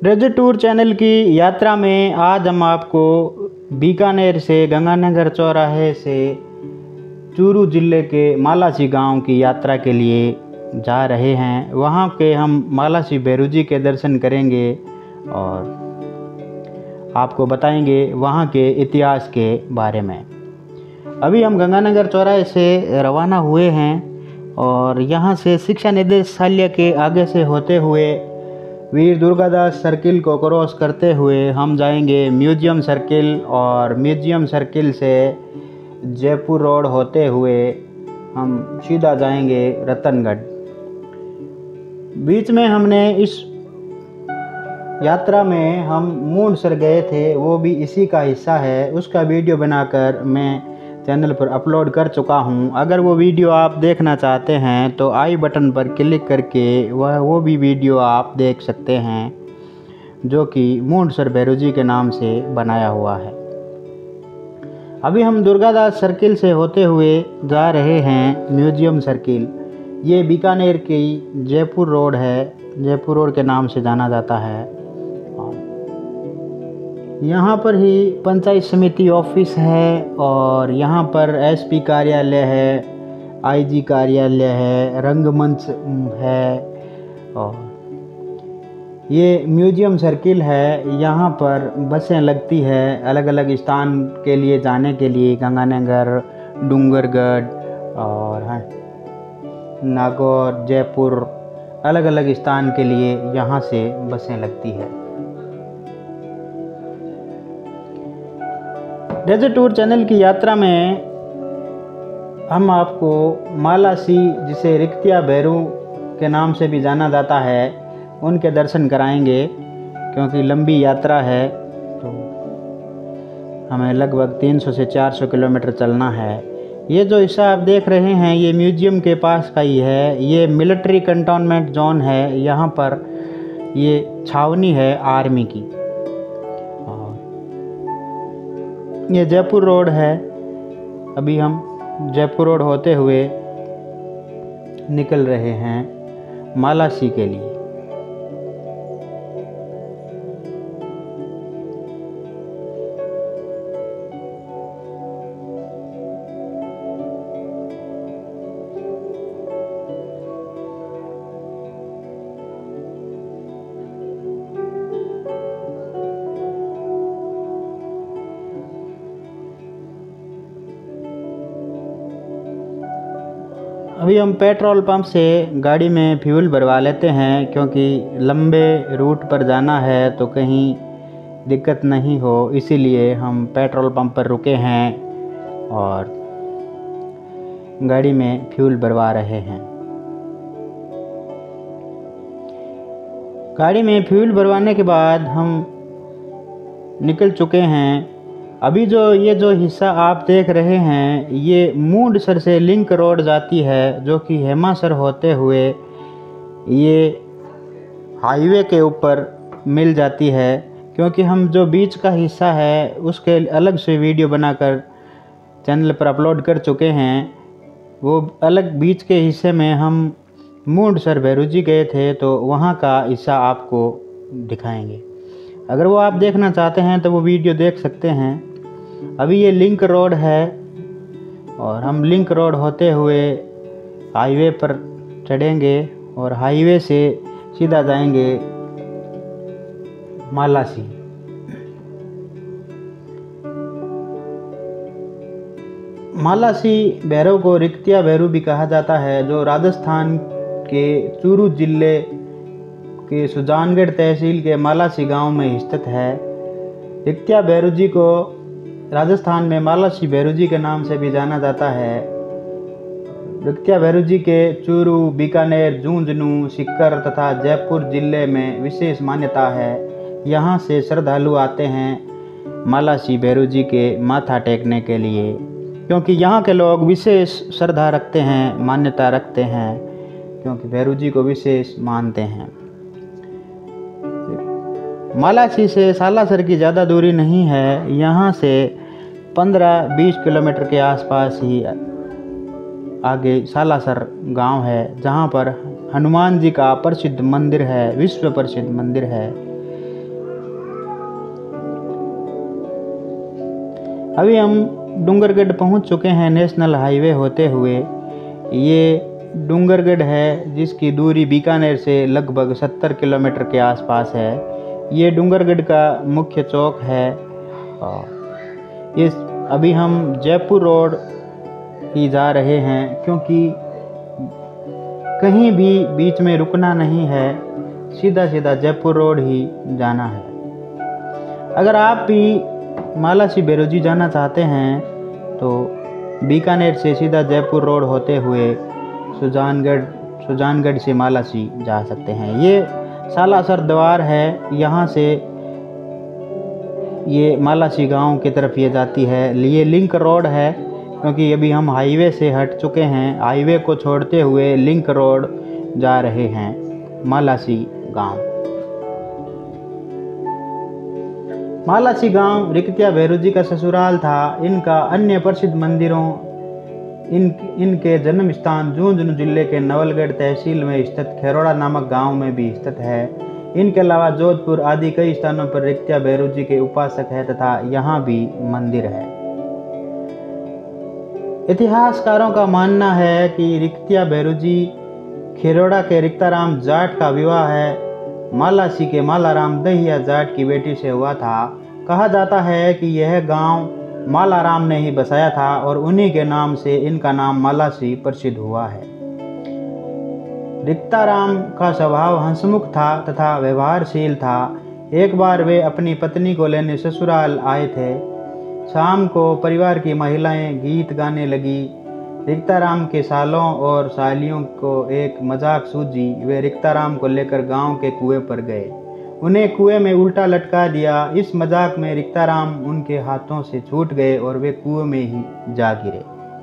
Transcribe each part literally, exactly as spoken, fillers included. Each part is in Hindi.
ट्रेजर टूर चैनल की यात्रा में आज हम आपको बीकानेर से गंगानगर चौराहे से चूरू ज़िले के मालासी गांव की यात्रा के लिए जा रहे हैं। वहां के हम मालासी भैरू जी के दर्शन करेंगे और आपको बताएंगे वहां के इतिहास के बारे में। अभी हम गंगानगर चौराहे से रवाना हुए हैं और यहां से शिक्षा निदेशालय के आगे से होते हुए वीर दुर्गादास सर्किल को क्रॉस करते हुए हम जाएंगे म्यूजियम सर्किल और म्यूजियम सर्किल से जयपुर रोड होते हुए हम सीधा जाएंगे रतनगढ़। बीच में हमने इस यात्रा में हम मूंडसर गए थे, वो भी इसी का हिस्सा है। उसका वीडियो बनाकर मैं चैनल पर अपलोड कर चुका हूं। अगर वो वीडियो आप देखना चाहते हैं तो आई बटन पर क्लिक करके वह वो भी वीडियो आप देख सकते हैं, जो कि मूंडसर भैरू जी के नाम से बनाया हुआ है। अभी हम दुर्गादास सर्किल से होते हुए जा रहे हैं म्यूजियम सर्किल। ये बीकानेर की जयपुर रोड है, जयपुर रोड के नाम से जाना जाता है। यहाँ पर ही पंचायत समिति ऑफिस है और यहाँ पर एसपी कार्यालय है, आईजी कार्यालय है, रंगमंच है और ये म्यूजियम सर्किल है। यहाँ पर बसें लगती है अलग अलग स्थान के लिए जाने के लिए, गंगानगर, डूंगरगढ़ और नागौर, जयपुर, अलग अलग स्थान के लिए यहाँ से बसें लगती है। ट्रेजर टूर चैनल की यात्रा में हम आपको मालासी, जिसे रिक्तिया भैरू के नाम से भी जाना जाता है, उनके दर्शन कराएंगे। क्योंकि लंबी यात्रा है तो हमें लगभग तीन सौ से चार सौ किलोमीटर चलना है। ये जो हिस्सा आप देख रहे हैं ये म्यूजियम के पास का ही है। ये मिलिट्री कंटोनमेंट जोन है, यहाँ पर ये छावनी है आर्मी की। ये जयपुर रोड है। अभी हम जयपुर रोड होते हुए निकल रहे हैं मालासी के लिए। अभी हम पेट्रोल पंप से गाड़ी में फ्यूल भरवा लेते हैं, क्योंकि लंबे रूट पर जाना है तो कहीं दिक्कत नहीं हो, इसीलिए हम पेट्रोल पंप पर रुके हैं और गाड़ी में फ्यूल भरवा रहे हैं। गाड़ी में फ्यूल भरवाने के बाद हम निकल चुके हैं। अभी जो ये जो हिस्सा आप देख रहे हैं ये मूंडसर से लिंक रोड जाती है, जो कि हेमासर होते हुए ये हाईवे के ऊपर मिल जाती है। क्योंकि हम जो बीच का हिस्सा है उसके अलग से वीडियो बनाकर चैनल पर अपलोड कर चुके हैं। वो अलग बीच के हिस्से में हम मूंडसर भैरू जी गए थे तो वहाँ का हिस्सा आपको दिखाएंगे। अगर वो आप देखना चाहते हैं तो वो वीडियो देख सकते हैं। अभी ये लिंक रोड है और हम लिंक रोड होते हुए हाईवे पर चढ़ेंगे और हाईवे से सीधा जाएंगे मालासी। मालासी भैरू को रिक्तिया भैरू भी कहा जाता है, जो राजस्थान के चूरू जिले के सुजानगढ़ तहसील के मालासी गांव में स्थित है। रिक्तिया भैरू जी को राजस्थान में मालासी भैरू जी के नाम से भी जाना जाता है। रिक्तिया भैरू जी के चूरू, बीकानेर, झुंझुनू, सीकर तथा जयपुर जिले में विशेष मान्यता है। यहाँ से श्रद्धालु आते हैं मालासी भैरू जी के माथा टेकने के लिए, क्योंकि यहाँ के लोग विशेष श्रद्धा रखते हैं, मान्यता रखते हैं, क्योंकि भैरू जी को विशेष मानते हैं। मालासी से सालासर की ज़्यादा दूरी नहीं है। यहाँ से पंद्रह बीस किलोमीटर के आसपास ही आगे सालासर गांव है, जहाँ पर हनुमान जी का प्रसिद्ध मंदिर है, विश्व प्रसिद्ध मंदिर है। अभी हम डूंगरगढ़ पहुंच चुके हैं नेशनल हाईवे होते हुए। ये डूंगरगढ़ है जिसकी दूरी बीकानेर से लगभग सत्तर किलोमीटर के आसपास है। ये डूंगरगढ़ का मुख्य चौक है। इस अभी हम जयपुर रोड ही जा रहे हैं क्योंकि कहीं भी बीच में रुकना नहीं है, सीधा सीधा जयपुर रोड ही जाना है। अगर आप भी मालासी बेरोजी जाना चाहते हैं तो बीकानेर से सीधा जयपुर रोड होते हुए सुजानगढ़ सुजानगढ़ से मालासी जा सकते हैं। ये सालासर द्वार है, यहाँ से ये मालासी गांव की तरफ ये जाती है। ये लिंक रोड है क्योंकि अभी हम हाईवे से हट चुके हैं, हाईवे को छोड़ते हुए लिंक रोड जा रहे हैं मालासी गांव। मालासी गांव रिक्तिया भैरू जी का ससुराल था। इनका अन्य प्रसिद्ध मंदिरों इन इनके जन्म स्थान झुंझुनू जिले के नवलगढ़ तहसील में स्थित खेरोड़ा नामक गांव में भी स्थित है। इनके अलावा जोधपुर आदि कई स्थानों पर रिक्तिया भैरू जी के उपासक है तथा यहाँ भी मंदिर है। इतिहासकारों का मानना है कि रिक्तिया भैरू जी खेरोड़ा के रिक्ताराम जाट का विवाह है मालासी के मालाराम दहिया जाट की बेटी से हुआ था। कहा जाता है कि यह गांव मालाराम ने ही बसाया था और उन्हीं के नाम से इनका नाम मालासी प्रसिद्ध हुआ है। रिक्ताराम का स्वभाव हंसमुख था तथा व्यवहारशील था। एक बार वे अपनी पत्नी को लेने ससुराल आए थे। शाम को परिवार की महिलाएं गीत गाने लगी। रिक्ताराम के सालों और सालियों को एक मजाक सूझी। वे रिक्ताराम को लेकर गांव के कुएं पर गए, उन्हें कुएं में उल्टा लटका दिया। इस मजाक में रिक्ताराम उनके हाथों से छूट गए और वे कुएं में ही जा गिरे।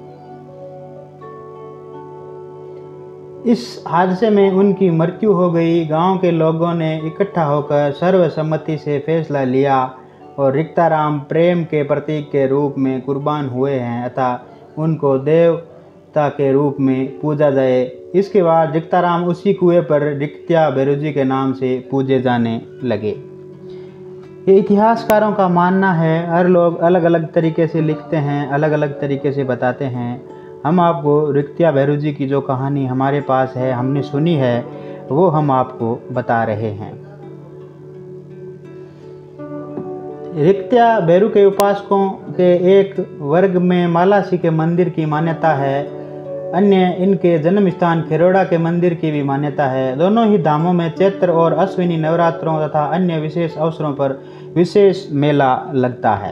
इस हादसे में उनकी मृत्यु हो गई। गांव के लोगों ने इकट्ठा होकर सर्वसम्मति से फैसला लिया और रिक्ताराम प्रेम के प्रतीक के रूप में कुर्बान हुए हैं अतः उनको देवता के रूप में पूजा जाए। इसके बाद रिक्ताराम उसी कुएं पर रिक्तिया भैरू जी के नाम से पूजे जाने लगे। ये इतिहासकारों का मानना है। हर लोग अलग अलग तरीके से लिखते हैं, अलग अलग तरीके से बताते हैं। हम आपको रिक्तिया भैरू जी की जो कहानी हमारे पास है, हमने सुनी है, वो हम आपको बता रहे हैं। रिक्तिया भैरू के उपासकों के एक वर्ग में मालासी के मंदिर की मान्यता है। अन्य इनके जन्म स्थान खेरोड़ा के मंदिर की भी मान्यता है। दोनों ही धामों में चैत्र और अश्विनी नवरात्रों तथा अन्य विशेष अवसरों पर विशेष मेला लगता है।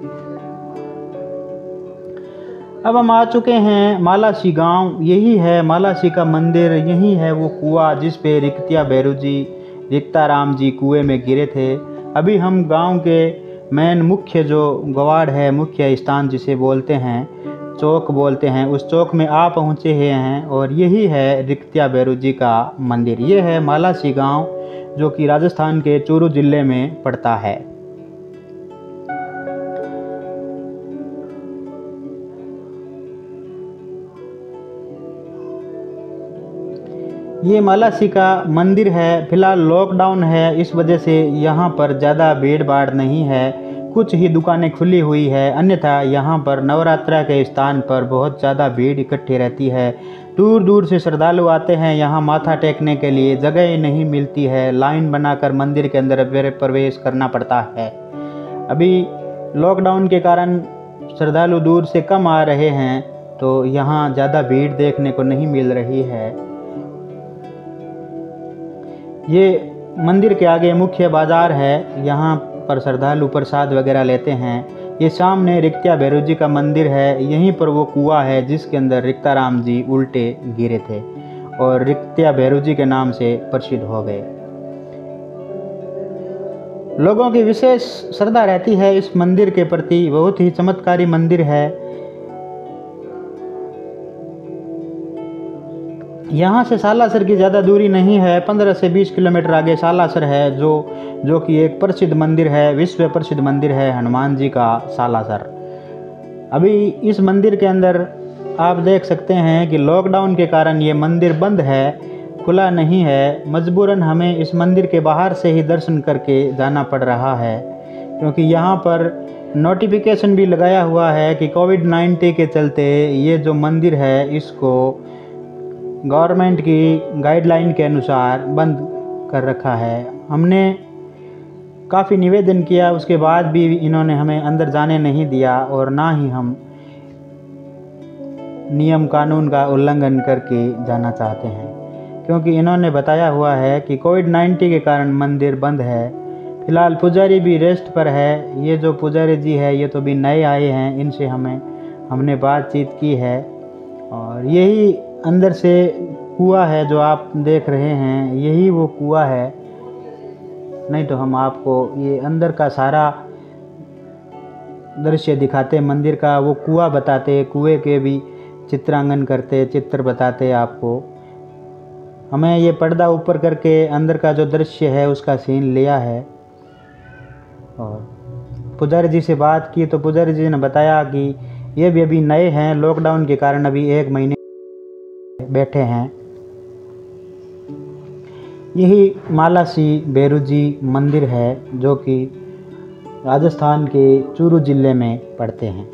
अब हम आ चुके हैं मालासी गांव। यही है मालासी का मंदिर, यही है वो कुआं जिस पे रिक्तिया भैरू जी रिक्ताराम जी कुएं में गिरे थे। अभी हम गांव के मेन मुख्य जो गवाड़ है, मुख्य स्थान जिसे बोलते हैं, चौक बोलते हैं, उस चौक में आ पहुँचे हैं और यही है रिक्तिया भैरू जी का मंदिर। ये है मालासी गांव जो कि राजस्थान के चूरू जिले में पड़ता है। ये मालासी का मंदिर है। फिलहाल लॉकडाउन है, इस वजह से यहाँ पर ज़्यादा भीड़ भाड़ नहीं है, कुछ ही दुकानें खुली हुई है। अन्यथा यहाँ पर नवरात्रा के स्थान पर बहुत ज़्यादा भीड़ इकट्ठी रहती है। दूर दूर से श्रद्धालु आते हैं यहाँ माथा टेकने के लिए, जगह ही नहीं मिलती है, लाइन बनाकर मंदिर के अंदर प्रवेश करना पड़ता है। अभी लॉकडाउन के कारण श्रद्धालु दूर से कम आ रहे हैं तो यहाँ ज़्यादा भीड़ देखने को नहीं मिल रही है। ये मंदिर के आगे मुख्य बाजार है, यहाँ पर श्रद्धालु प्रसाद वगैरह लेते हैं। ये सामने रिक्तिया भैरू जी का मंदिर है, यहीं पर वो कुआं है जिसके अंदर रिक्ताराम जी उल्टे गिरे थे और रिक्तिया भैरू जी के नाम से प्रसिद्ध हो गए। लोगों की विशेष श्रद्धा रहती है इस मंदिर के प्रति, बहुत ही चमत्कारी मंदिर है। यहाँ से सालासर की ज़्यादा दूरी नहीं है, पंद्रह से बीस किलोमीटर आगे सालासर है जो जो कि एक प्रसिद्ध मंदिर है, विश्व प्रसिद्ध मंदिर है हनुमान जी का सालासर। अभी इस मंदिर के अंदर आप देख सकते हैं कि लॉकडाउन के कारण ये मंदिर बंद है, खुला नहीं है। मजबूरन हमें इस मंदिर के बाहर से ही दर्शन करके जाना पड़ रहा है क्योंकि यहाँ पर नोटिफिकेशन भी लगाया हुआ है कि कोविड नाइन्टीन के चलते ये जो मंदिर है इसको गवर्नमेंट की गाइडलाइन के अनुसार बंद कर रखा है। हमने काफ़ी निवेदन किया, उसके बाद भी इन्होंने हमें अंदर जाने नहीं दिया और ना ही हम नियम कानून का उल्लंघन करके जाना चाहते हैं, क्योंकि इन्होंने बताया हुआ है कि कोविड नाइन्टीन के कारण मंदिर बंद है। फिलहाल पुजारी भी रेस्ट पर है। ये जो पुजारी जी है ये तो भी नए आए हैं, इनसे हमें हमने बातचीत की है और यही अंदर से कुआं है जो आप देख रहे हैं, यही वो कुआं है। नहीं तो हम आपको ये अंदर का सारा दृश्य दिखाते, मंदिर का वो कुआं बताते, कुएं के भी चित्रांकन करते, चित्र बताते आपको। हमें ये पर्दा ऊपर करके अंदर का जो दृश्य है उसका सीन लिया है। और पुजारी जी से बात की तो पुजारी जी ने बताया कि ये भी अभी नए हैं, लॉकडाउन के कारण अभी एक महीने बैठे हैं। यही मालासी भैरू जी मंदिर है जो कि राजस्थान के चूरू जिले में पड़ते हैं।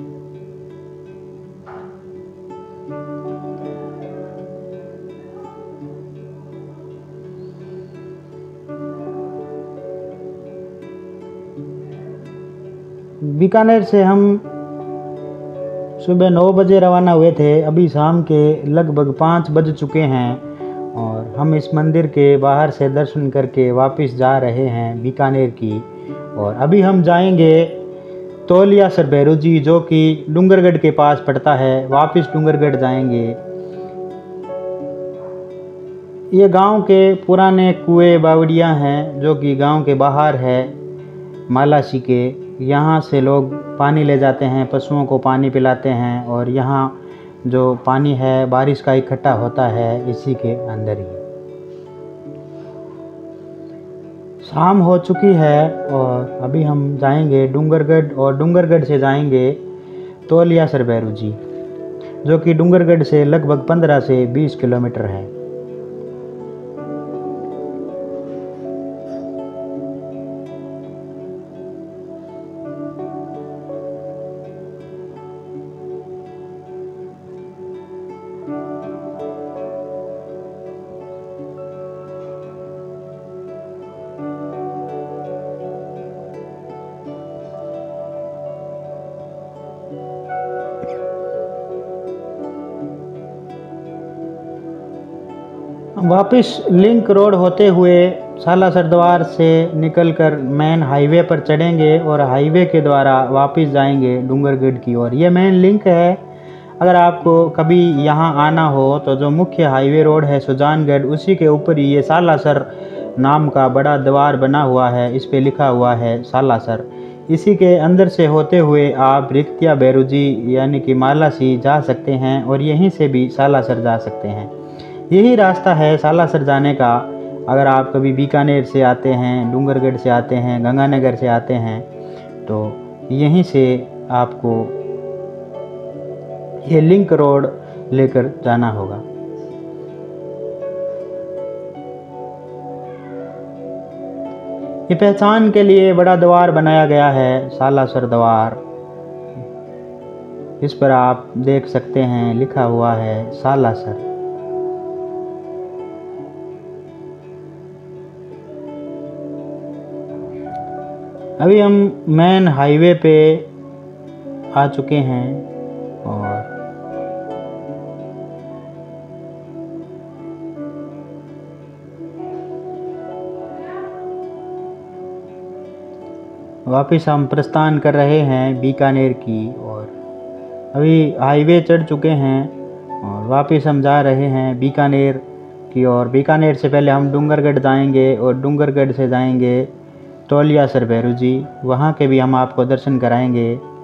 बीकानेर से हम सुबह नौ बजे रवाना हुए थे, अभी शाम के लगभग पाँच बज चुके हैं और हम इस मंदिर के बाहर से दर्शन करके वापस जा रहे हैं बीकानेर की। और अभी हम जाएंगे तोलियासर भैरू जी जो कि डूंगरगढ़ के पास पड़ता है, वापस डूंगरगढ़ जाएंगे। ये गांव के पुराने कुएं बावड़ियाँ हैं जो कि गांव के बाहर है मालासी के। यहाँ से लोग पानी ले जाते हैं, पशुओं को पानी पिलाते हैं और यहाँ जो पानी है बारिश का इकट्ठा होता है इसी के अंदर ही। शाम हो चुकी है और अभी हम जाएंगे डूंगरगढ़ और डूंगरगढ़ से जाएंगे तोलियासर भैरू जी जो कि डूंगरगढ़ से लगभग पंद्रह से बीस किलोमीटर है। वापस लिंक रोड होते हुए सालासर द्वार से निकलकर मेन हाईवे पर चढ़ेंगे और हाईवे के द्वारा वापस जाएंगे डूंगरगढ़ की ओर। ये मेन लिंक है। अगर आपको कभी यहाँ आना हो तो जो मुख्य हाईवे रोड है सुजानगढ़, उसी के ऊपर ही ये सालासर नाम का बड़ा द्वार बना हुआ है, इस पे लिखा हुआ है सालासर। इसी के अंदर से होते हुए आप रिक्तिया भैरू जी यानी कि मालासी जा सकते हैं और यहीं से भी सालासर जा सकते हैं। यही रास्ता है सालासर जाने का। अगर आप कभी बीकानेर से आते हैं, डूंगरगढ़ से आते हैं, गंगानगर से आते हैं तो यहीं से आपको ये लिंक रोड लेकर जाना होगा। ये पहचान के लिए बड़ा द्वार बनाया गया है सालासर द्वार। इस पर आप देख सकते हैं लिखा हुआ है सालासर। अभी हम मेन हाईवे पे आ चुके हैं और वापस हम प्रस्थान कर रहे हैं बीकानेर की और अभी हाईवे चढ़ चुके हैं और वापस हम जा रहे हैं बीकानेर की ओर। बीकानेर से पहले हम डूंगरगढ़ जाएंगे और डूंगरगढ़ से जाएंगे तोलियासर भैरू जी, वहाँ के भी हम आपको दर्शन कराएंगे।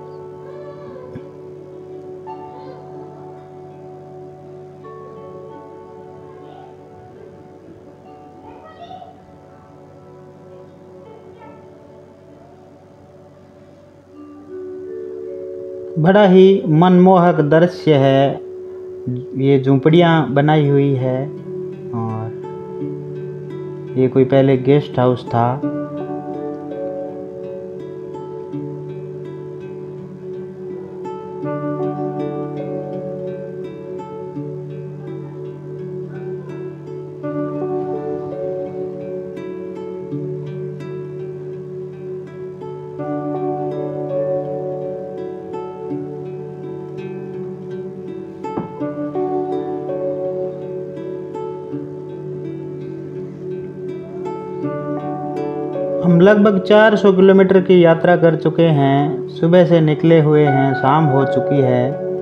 बड़ा ही मनमोहक दृश्य है। ये झूंपड़ियाँ बनाई हुई है और ये कोई पहले गेस्ट हाउस था। हम लगभग चार सौ किलोमीटर की यात्रा कर चुके हैं। सुबह से निकले हुए हैं, शाम हो चुकी है।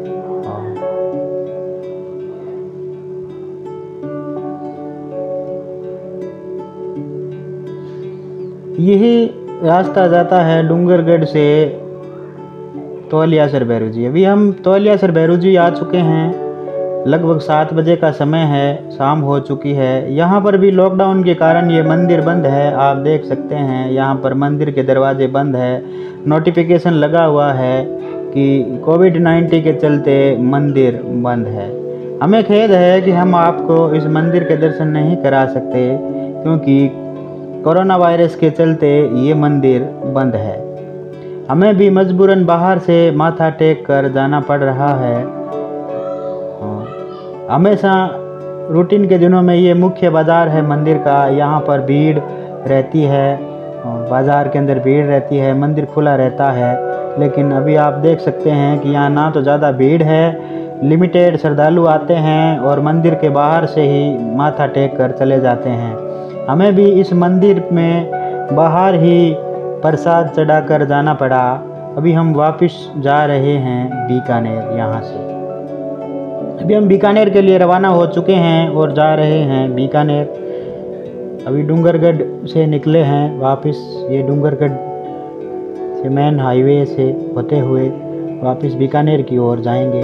यही रास्ता जाता है डूंगरगढ़ से तौलियासर भैरू जी। अभी हम तौलियासर भैरू जी आ चुके हैं। लगभग सात बजे का समय है, शाम हो चुकी है। यहाँ पर भी लॉकडाउन के कारण ये मंदिर बंद है। आप देख सकते हैं यहाँ पर मंदिर के दरवाजे बंद है। नोटिफिकेशन लगा हुआ है कि कोविड नाइन्टीन के चलते मंदिर बंद है। हमें खेद है कि हम आपको इस मंदिर के दर्शन नहीं करा सकते, क्योंकि कोरोना वायरस के चलते ये मंदिर बंद है। हमें भी मजबूरन बाहर से माथा टेक कर जाना पड़ रहा है। हमेशा रूटीन के दिनों में ये मुख्य बाज़ार है मंदिर का, यहाँ पर भीड़ रहती है, बाज़ार के अंदर भीड़ रहती है, मंदिर खुला रहता है। लेकिन अभी आप देख सकते हैं कि यहाँ ना तो ज़्यादा भीड़ है, लिमिटेड श्रद्धालु आते हैं और मंदिर के बाहर से ही माथा टेक कर चले जाते हैं। हमें भी इस मंदिर में बाहर ही प्रसाद चढ़ाकर जाना पड़ा। अभी हम वापस जा रहे हैं बीकानेर। यहाँ से अभी हम बीकानेर के लिए रवाना हो चुके हैं और जा रहे हैं बीकानेर। अभी डूंगरगढ़ से निकले हैं वापस। ये डूंगरगढ़ से मेन हाईवे से होते हुए वापस बीकानेर की ओर जाएंगे।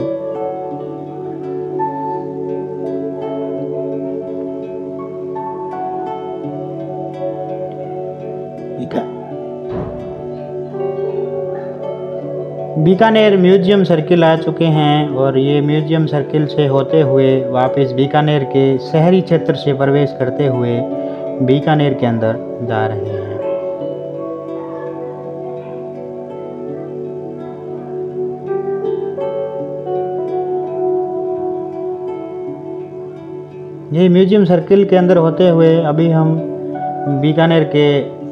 बीकानेर म्यूजियम सर्किल आ चुके हैं और ये म्यूजियम सर्किल से होते हुए वापस बीकानेर के शहरी क्षेत्र से प्रवेश करते हुए बीकानेर के अंदर जा रहे हैं। ये म्यूजियम सर्किल के अंदर होते हुए अभी हम बीकानेर के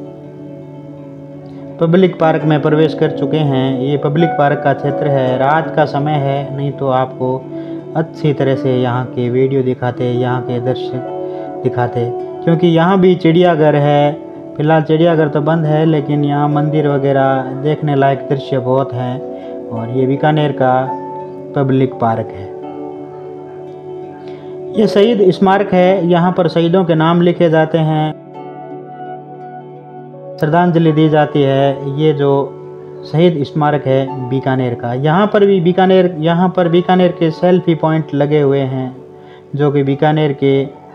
पब्लिक पार्क में प्रवेश कर चुके हैं। ये पब्लिक पार्क का क्षेत्र है। रात का समय है, नहीं तो आपको अच्छी तरह से यहाँ के वीडियो दिखाते, यहाँ के दृश्य दिखाते, क्योंकि यहाँ भी चिड़ियाघर है। फिलहाल चिड़ियाघर तो बंद है, लेकिन यहाँ मंदिर वगैरह देखने लायक दृश्य बहुत हैं। और ये बीकानेर का पब्लिक पार्क है। ये शहीद स्मारक है। यहाँ पर शहीदों के नाम लिखे जाते हैं, श्रद्धांजलि दी जाती है। ये जो शहीद स्मारक है बीकानेर का, यहाँ पर भी बीकानेर यहाँ पर बीकानेर के सेल्फी पॉइंट लगे हुए हैं, जो कि बीकानेर के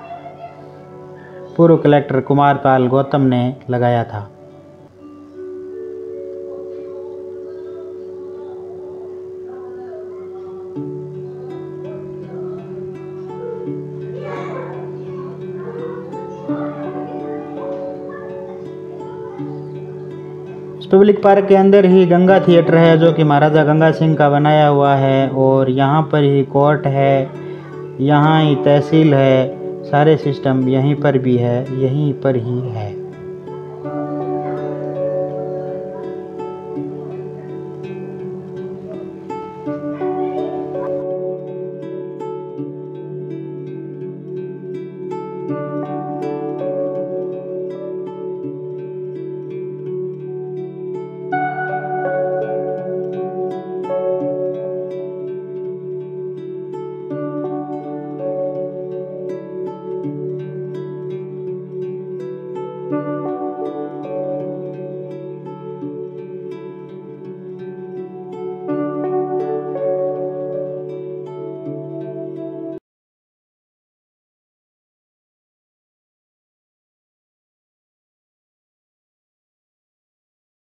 पूर्व कलेक्टर कुमार पाल गौतम ने लगाया था। पब्लिक पार्क के अंदर ही गंगा थिएटर है, जो कि महाराजा गंगा सिंह का बनाया हुआ है। और यहाँ पर ही कोर्ट है, यहाँ ही तहसील है, सारे सिस्टम यहीं पर भी है, यहीं पर ही है।